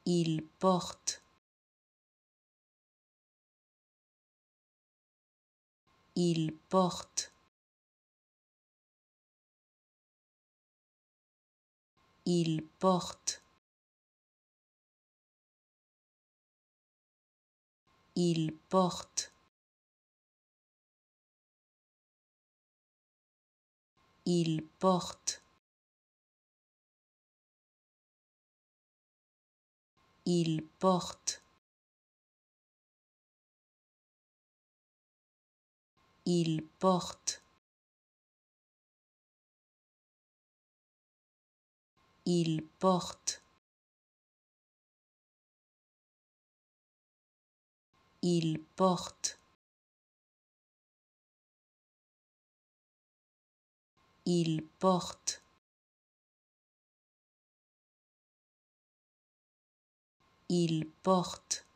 Il porte. Il porte. Il porte. Il porte. Il porte. Il porte. Il porte. Il porte. Il porte. Il porte. Il porte.